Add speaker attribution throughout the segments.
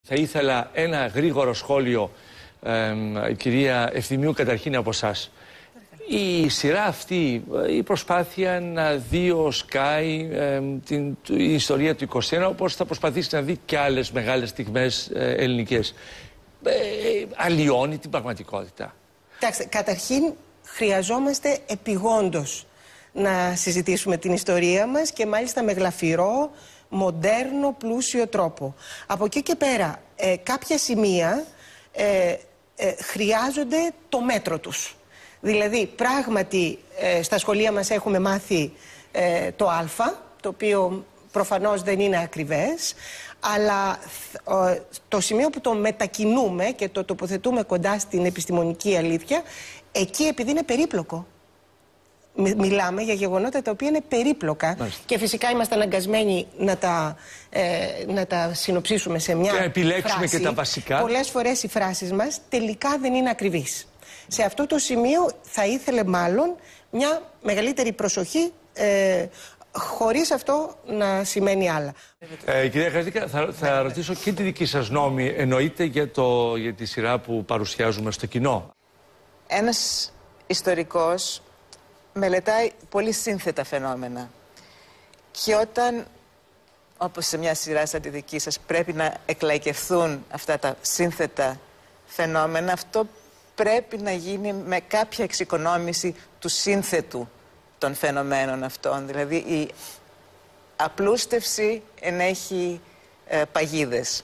Speaker 1: Θα ήθελα ένα γρήγορο σχόλιο, κυρία Ευθυμίου, καταρχήν από εσάς. Η σειρά αυτή, η προσπάθεια να δει ο Sky την ιστορία του 21, όπως θα προσπαθήσει να δει και άλλες μεγάλες στιγμές ελληνικές, αλλοιώνει την πραγματικότητα.
Speaker 2: Κοιτάξτε, καταρχήν χρειαζόμαστε επειγόντως να συζητήσουμε την ιστορία μας και μάλιστα με γλαφυρό, μοντέρνο, πλούσιο τρόπο. Από εκεί και πέρα, κάποια σημεία χρειάζονται το μέτρο τους. Δηλαδή, πράγματι, στα σχολεία μας έχουμε μάθει το α, το οποίο προφανώς δεν είναι ακριβές, αλλά το σημείο που το μετακινούμε και το τοποθετούμε κοντά στην επιστημονική αλήθεια, εκεί επειδή είναι περίπλοκο. Μιλάμε για γεγονότα τα οποία είναι περίπλοκα. Μάλιστα. Και φυσικά είμαστε αναγκασμένοι να τα συνοψίσουμε σε μια φράση. Και να επιλέξουμε και τα βασικά. Πολλές φορές οι φράσεις μας τελικά δεν είναι ακριβείς. Σε αυτό το σημείο θα ήθελε μάλλον μια μεγαλύτερη προσοχή, χωρίς αυτό να σημαίνει άλλα.
Speaker 1: Κυρία Χαριστίκα, θα ρωτήσω και τη δική σας γνώμη, εννοείται για τη σειρά που παρουσιάζουμε στο κοινό.
Speaker 3: Ένας ιστορικός μελετάει πολύ σύνθετα φαινόμενα και όταν, όπως σε μια σειρά σαν τη δική σας, πρέπει να εκλαϊκευθούν αυτά τα σύνθετα φαινόμενα, αυτό πρέπει να γίνει με κάποια εξοικονόμηση του σύνθετου των φαινομένων αυτών. Δηλαδή η απλούστευση ενέχει παγίδες.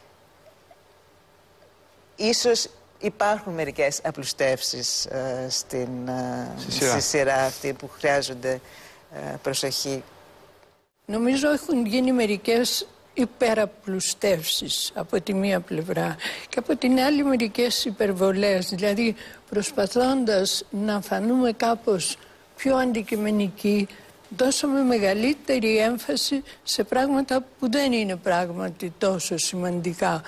Speaker 3: Ίσως υπάρχουν μερικές απλουστεύσεις στη σειρά αυτή που χρειάζονται προσοχή.
Speaker 4: Νομίζω έχουν γίνει μερικές υπεραπλουστεύσεις από τη μία πλευρά και από την άλλη μερικές υπερβολές, δηλαδή προσπαθώντας να φανούμε κάπως πιο αντικειμενικοί, δώσαμε μεγαλύτερη έμφαση σε πράγματα που δεν είναι πράγματι τόσο σημαντικά.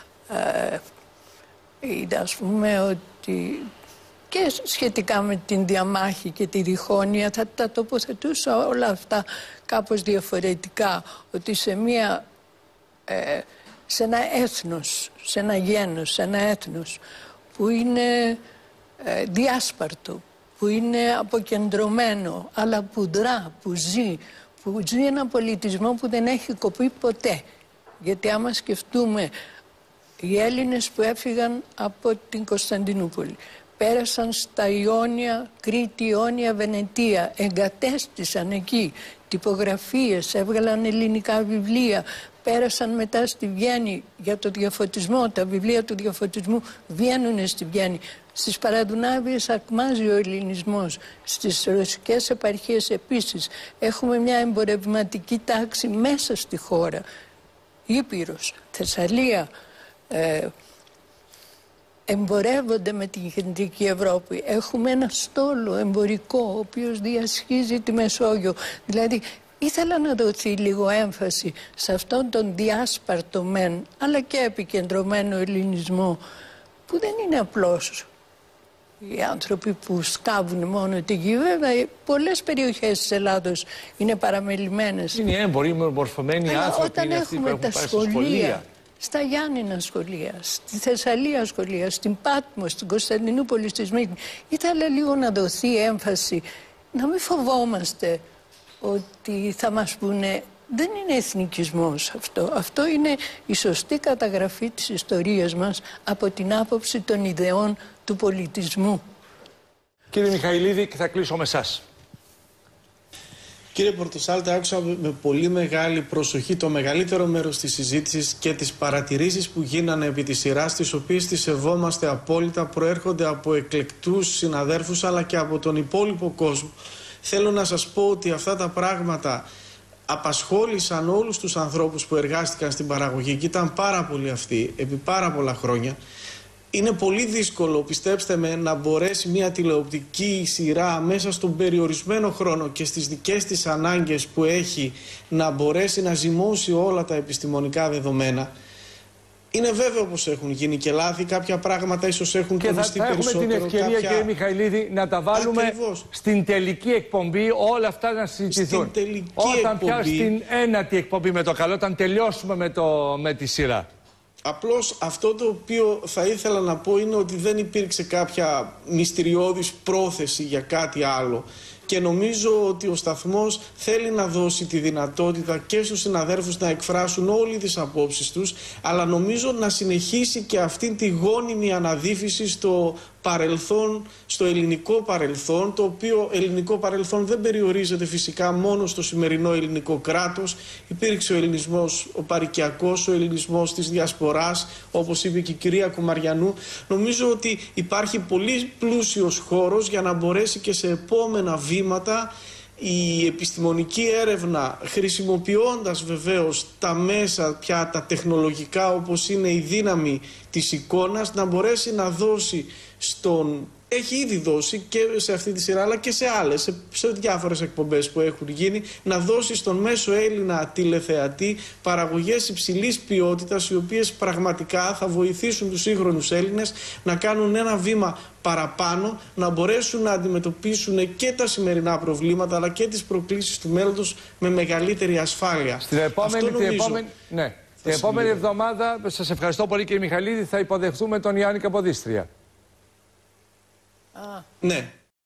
Speaker 4: Ας πούμε ότι και σχετικά με την διαμάχη και τη διχόνοια θα τα τοποθετούσα όλα αυτά κάπως διαφορετικά, ότι σε ένα έθνος, σε ένα γένος, σε ένα έθνος που είναι διάσπαρτο, που είναι αποκεντρωμένο, αλλά που δρά, που ζει ένα πολιτισμό που δεν έχει κοπεί ποτέ. Γιατί άμα σκεφτούμε οι Έλληνες που έφυγαν από την Κωνσταντινούπολη, πέρασαν στα Ιόνια, Κρήτη, Ιόνια, Βενετία, εγκατέστησαν εκεί τυπογραφίες, έβγαλαν ελληνικά βιβλία, πέρασαν μετά στη Βιέννη για το διαφωτισμό, τα βιβλία του διαφωτισμού βγαίνουν στη Βιέννη. Στις Παραδουνάβιες αρκμάζει ο ελληνισμός, στις ρωσικές επαρχίες επίσης. Έχουμε μια εμπορευματική τάξη μέσα στη χώρα. Ήπειρος, Θεσσαλία, εμπορεύονται με την κεντρική Ευρώπη. Έχουμε ένα στόλο εμπορικό ο οποίος διασχίζει τη Μεσόγειο. Δηλαδή ήθελα να δοθεί λίγο έμφαση σε αυτόν τον διάσπαρτο μεν αλλά και επικεντρωμένο ελληνισμό που δεν είναι απλώς οι άνθρωποι που σκάβουν μόνο τη γη. Βέβαια πολλές περιοχές της Ελλάδος είναι παραμελημένες.
Speaker 1: Είναι έμποροι, μορφωμένοι άνθρωποι.
Speaker 4: Όταν έχουμε τα σχολεία, στα Γιάννηνα σχολεία, στη Θεσσαλία σχολεία, στην Πάτμο, στην Κωνσταντινούπολη, στη Σμύρνη, ήθελα λίγο να δοθεί έμφαση, να μην φοβόμαστε ότι θα μας πούνε δεν είναι εθνικισμός αυτό. Αυτό είναι η σωστή καταγραφή της ιστορίας μας από την άποψη των ιδεών του πολιτισμού.
Speaker 1: Κύριε Μιχαηλίδη, και θα κλείσω με εσάς.
Speaker 5: Κύριε Πορτοσάλτε, άκουσα με πολύ μεγάλη προσοχή το μεγαλύτερο μέρος της συζήτησης και τις παρατηρήσεις που γίνανε επί της σειράς, τις οποίες τις σεβόμαστε απόλυτα, προέρχονται από εκλεκτούς συναδέρφους αλλά και από τον υπόλοιπο κόσμο. Θέλω να σας πω ότι αυτά τα πράγματα απασχόλησαν όλους τους ανθρώπους που εργάστηκαν στην παραγωγή και ήταν πάρα πολλοί αυτοί επί πάρα πολλά χρόνια. Είναι πολύ δύσκολο, πιστέψτε με, να μπορέσει μια τηλεοπτική σειρά μέσα στον περιορισμένο χρόνο και στις δικές της ανάγκες που έχει να μπορέσει να ζυμώσει όλα τα επιστημονικά δεδομένα. Είναι βέβαιο πως έχουν γίνει και λάθη, κάποια πράγματα ίσως έχουν τονιστεί περισσότερο.
Speaker 1: Και θα έχουμε την ευκαιρία, κύριε Μιχαηλίδη, να τα βάλουμε στην τελική εκπομπή, όλα αυτά να συζητηθούν. Όταν πια στην ένατη εκπομπή με το καλό, όταν τελειώσουμε με τη σειρά.
Speaker 5: Απλώς αυτό το οποίο θα ήθελα να πω είναι ότι δεν υπήρξε κάποια μυστηριώδης πρόθεση για κάτι άλλο. Και νομίζω ότι ο σταθμός θέλει να δώσει τη δυνατότητα και στους συναδέρφους να εκφράσουν όλοι τις απόψεις τους, αλλά νομίζω να συνεχίσει και αυτή τη γόνιμη αναδύφιση στο παρελθόν, στο ελληνικό παρελθόν, το οποίο ελληνικό παρελθόν δεν περιορίζεται φυσικά μόνο στο σημερινό ελληνικό κράτος. Υπήρξε ο ελληνισμός ο παρικιακός, ο ελληνισμός της διασποράς, όπως είπε και η κυρία Κουμαριανού. Νομίζω ότι υπάρχει πολύ πλούσιος χώρος για να μπορέσει και σε επόμενα βήματα η επιστημονική έρευνα, χρησιμοποιώντας βεβαίως τα μέσα πια τα τεχνολογικά όπως είναι η δύναμη της εικόνας, να μπορέσει να δώσει έχει ήδη δώσει και σε αυτή τη σειρά αλλά και σε άλλες, σε διάφορες εκπομπές που έχουν γίνει, να δώσει στον μέσο Έλληνα τηλεθεατή παραγωγές υψηλής ποιότητας, οι οποίες πραγματικά θα βοηθήσουν τους σύγχρονους Έλληνες να κάνουν ένα βήμα παραπάνω, να μπορέσουν να αντιμετωπίσουν και τα σημερινά προβλήματα αλλά και τις προκλήσεις του μέλλοντος με μεγαλύτερη ασφάλεια.
Speaker 1: Την επόμενη εβδομάδα, σας ευχαριστώ πολύ κύριε Μιχαλίδη, θα υποδεχθούμε τον Ιάννη Καποδίστρια.
Speaker 5: Ναι.